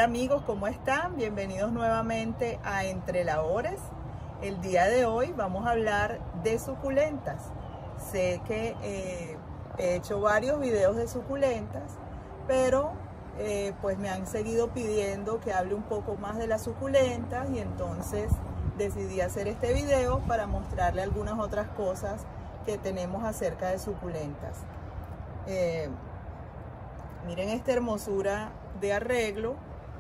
amigos, ¿cómo están? Bienvenidos nuevamente a Entre Labores. El día de hoy vamos a hablar de suculentas. Sé que he hecho varios videos de suculentas, pero pues me han seguido pidiendo que hable un poco más de las suculentas y entonces decidí hacer este video para mostrarle algunas otras cosas que tenemos acerca de suculentas. Miren esta hermosura de arreglo,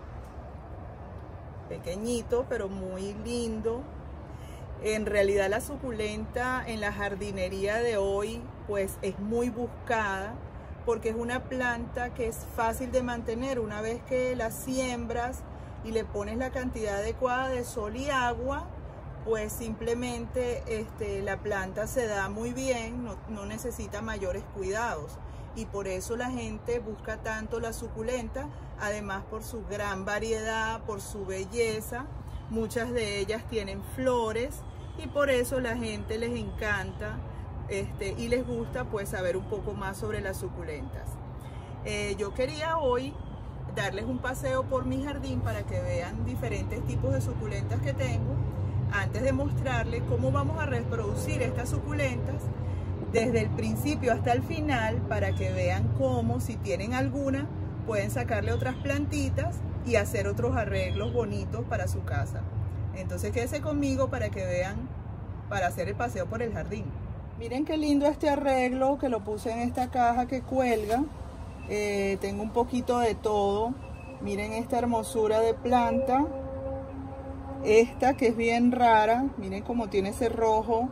pequeñito pero muy lindo. En realidad la suculenta en la jardinería de hoy pues es muy buscada porque es una planta que es fácil de mantener. Una vez que la siembras y le pones la cantidad adecuada de sol y agua, pues simplemente la planta se da muy bien, no necesita mayores cuidados. Y por eso la gente busca tanto la suculenta, además por su gran variedad, por su belleza. Muchas de ellas tienen flores y por eso la gente les encanta y les gusta pues saber un poco más sobre las suculentas. Yo quería hoy darles un paseo por mi jardín para que vean diferentes tipos de suculentas que tengo, antes de mostrarles cómo vamos a reproducir estas suculentas desde el principio hasta el final, para que vean cómo, si tienen alguna, pueden sacarle otras plantitas y hacer otros arreglos bonitos para su casa. Entonces quédense conmigo para que vean, para hacer el paseo por el jardín. Miren qué lindo este arreglo que lo puse en esta caja que cuelga. Tengo un poquito de todo. Miren esta hermosura de planta. Esta que es bien rara, miren cómo tiene ese rojo.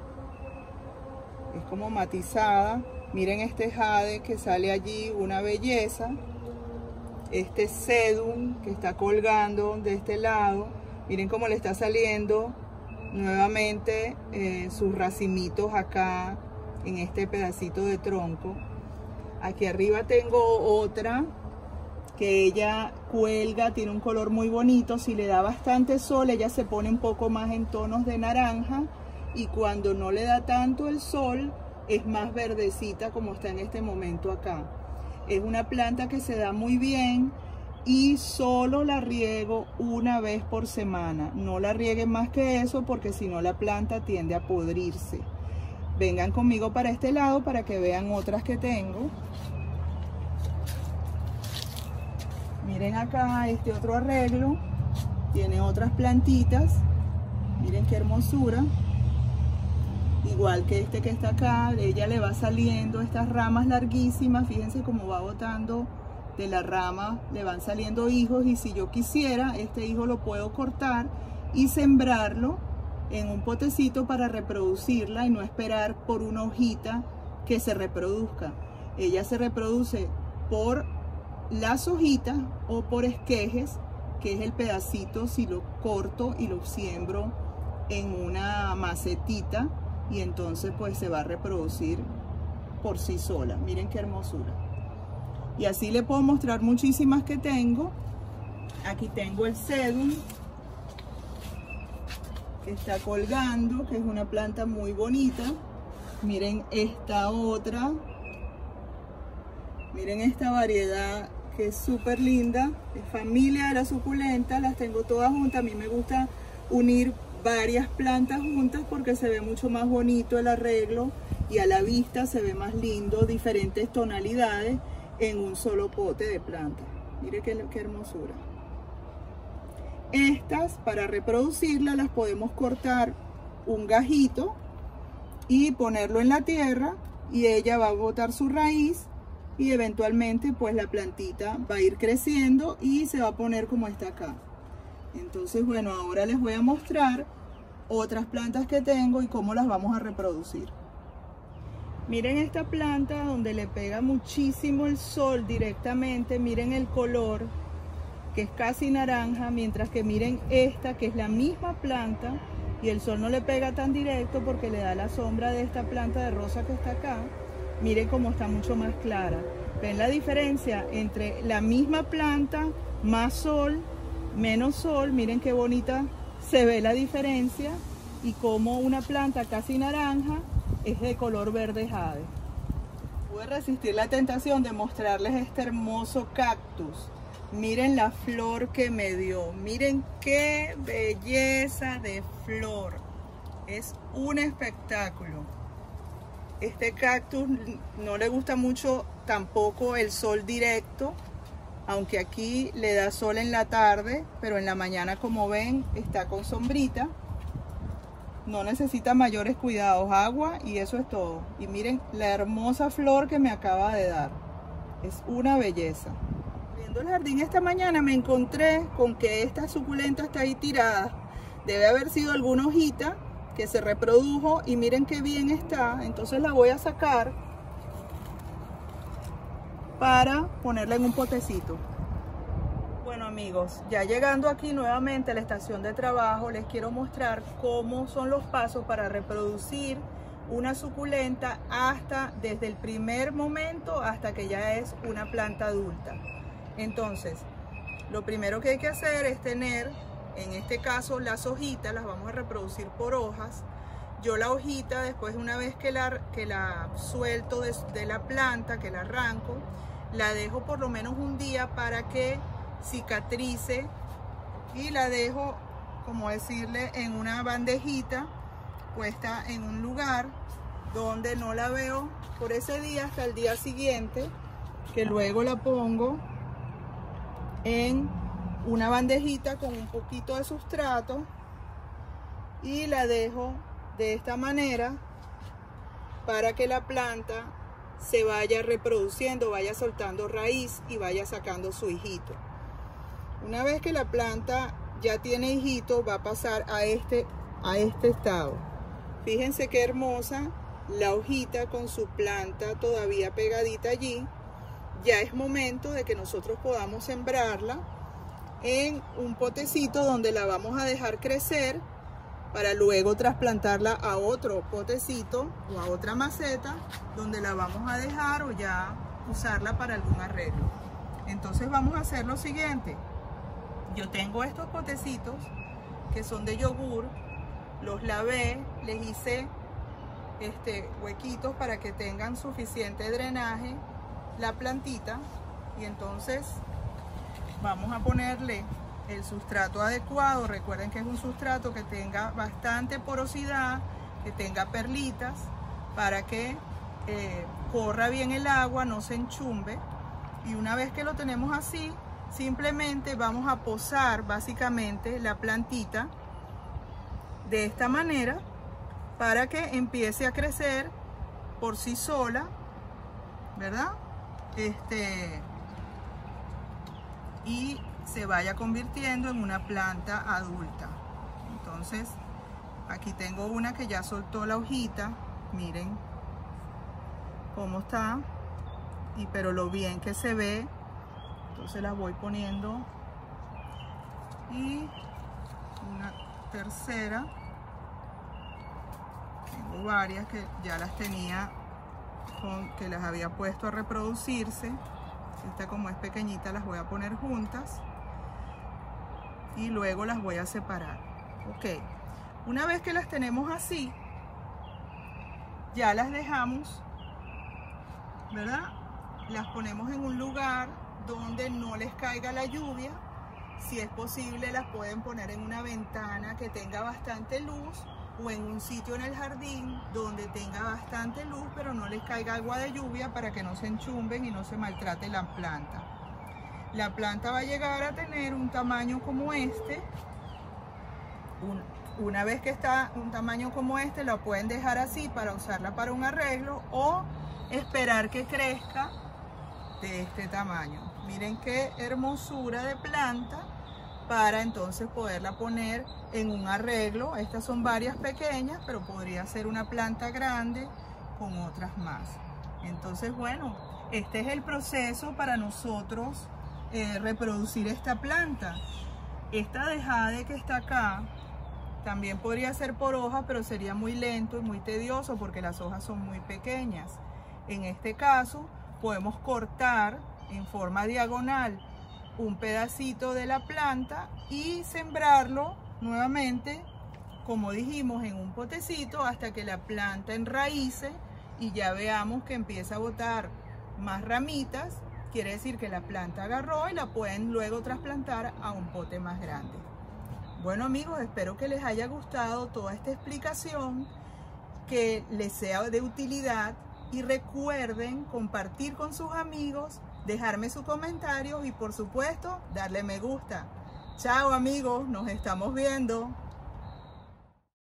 Es como matizada. Miren este jade que sale allí, una belleza. Este sedum que está colgando de este lado. Miren cómo le está saliendo nuevamente sus racimitos acá en este pedacito de tronco. Aquí arriba tengo otra que ella cuelga, tiene un color muy bonito. Si le da bastante sol, ella se pone un poco más en tonos de naranja. Y cuando no le da tanto el sol, es más verdecita como está en este momento acá. Es una planta que se da muy bien y solo la riego una vez por semana. No la rieguen más que eso porque si no la planta tiende a podrirse. Vengan conmigo para este lado para que vean otras que tengo. Miren acá este otro arreglo. Tiene otras plantitas. Miren qué hermosura. Igual que este que está acá, ella le va saliendo estas ramas larguísimas. Fíjense cómo va botando de la rama, le van saliendo hijos. Y si yo quisiera, este hijo lo puedo cortar y sembrarlo en un potecito para reproducirla y no esperar por una hojita que se reproduzca. Ella se reproduce por las hojitas o por esquejes, que es el pedacito. Si lo corto y lo siembro en una macetita, y entonces pues se va a reproducir por sí sola. Miren qué hermosura. Y así le puedo mostrar muchísimas que tengo. Aquí tengo el sedum que está colgando, que es una planta muy bonita. Miren esta otra. Miren esta variedad que es súper linda. Es familia de la suculenta. Las tengo todas juntas. A mí me gusta unir varias plantas juntas porque se ve mucho más bonito el arreglo y a la vista se ve más lindo, diferentes tonalidades en un solo pote de planta. Mire qué hermosura. Estas, para reproducirlas, las podemos cortar un gajito y ponerlo en la tierra y ella va a botar su raíz y eventualmente pues la plantita va a ir creciendo y se va a poner como está acá. Entonces, bueno, ahora les voy a mostrar otras plantas que tengo y cómo las vamos a reproducir. Miren esta planta donde le pega muchísimo el sol directamente. Miren el color, que es casi naranja, mientras que miren esta, que es la misma planta y el sol no le pega tan directo porque le da la sombra de esta planta de rosa que está acá. Miren cómo está mucho más clara. ¿Ven la diferencia entre la misma planta, más sol, menos sol? Miren qué bonita se ve la diferencia y como una planta casi naranja es de color verde jade. Pude resistir la tentación de mostrarles este hermoso cactus. Miren la flor que me dio. Miren qué belleza de flor. Es un espectáculo. Este cactus no le gusta mucho tampoco el sol directo, aunque aquí le da sol en la tarde, pero en la mañana, como ven, está con sombrita. No necesita mayores cuidados, agua y eso es todo. Y miren la hermosa flor que me acaba de dar. Es una belleza. Viendo el jardín esta mañana me encontré con que esta suculenta está ahí tirada. Debe haber sido alguna hojita que se reprodujo y miren qué bien está. Entonces la voy a sacar para ponerla en un potecito. Bueno amigos, ya llegando aquí nuevamente a la estación de trabajo, les quiero mostrar cómo son los pasos para reproducir una suculenta desde el primer momento hasta que ya es una planta adulta. Entonces, lo primero que hay que hacer es tener, en este caso, las hojitas, las vamos a reproducir por hojas. Yo la hojita, después una vez que la suelto de la planta, que la arranco, la dejo por lo menos un día para que cicatrice y la dejo, como decirle, en una bandejita puesta en un lugar donde no la veo por ese día hasta el día siguiente, que luego la pongo en una bandejita con un poquito de sustrato y la dejo de esta manera para que la planta se vaya reproduciendo, vaya soltando raíz y vaya sacando su hijito. Una vez que la planta ya tiene hijito, va a pasar a este estado. Fíjense qué hermosa la hojita con su planta todavía pegadita allí. Ya es momento de que nosotros podamos sembrarla en un potecito donde la vamos a dejar crecer para luego trasplantarla a otro potecito o a otra maceta donde la vamos a dejar o ya usarla para algún arreglo. Entonces vamos a hacer lo siguiente. Yo tengo estos potecitos que son de yogur, los lavé, les hice huequitos para que tengan suficiente drenaje la plantita y entonces vamos a ponerle el sustrato adecuado. Recuerden que es un sustrato que tenga bastante porosidad, que tenga perlitas para que corra bien el agua, no se enchumbe. Y una vez que lo tenemos así, simplemente vamos a posar básicamente la plantita de esta manera para que empiece a crecer por sí sola, ¿verdad? Y se vaya convirtiendo en una planta adulta. Entonces aquí tengo una que ya soltó la hojita, miren cómo está, pero lo bien que se ve. Entonces la voy poniendo y una tercera. Tengo varias que ya las tenía que las había puesto a reproducirse. Esta, como es pequeñita, las voy a poner juntas y luego las voy a separar. Ok, una vez que las tenemos así, ya las dejamos, ¿verdad? Las ponemos en un lugar donde no les caiga la lluvia. Si es posible, las pueden poner en una ventana que tenga bastante luz o en un sitio en el jardín donde tenga bastante luz pero no les caiga agua de lluvia para que no se enchumben y no se maltrate la planta. La planta va a llegar a tener un tamaño como este. Una vez que está un tamaño como este, la pueden dejar así para usarla para un arreglo o esperar que crezca de este tamaño. Miren qué hermosura de planta para entonces poderla poner en un arreglo. Estas son varias pequeñas, pero podría ser una planta grande con otras más. Entonces, bueno, este es el proceso para nosotros reproducir esta planta. Esta de jade que está acá también podría ser por hoja, pero sería muy lento y muy tedioso porque las hojas son muy pequeñas. En este caso podemos cortar en forma diagonal un pedacito de la planta y sembrarlo nuevamente, como dijimos, en un potecito hasta que la planta enraíce y ya veamos que empieza a botar más ramitas quiere decir que la planta agarró y la pueden luego trasplantar a un pote más grande. Bueno amigos, espero que les haya gustado toda esta explicación, que les sea de utilidad y recuerden compartir con sus amigos, dejarme sus comentarios y por supuesto darle me gusta. Chao amigos, nos estamos viendo.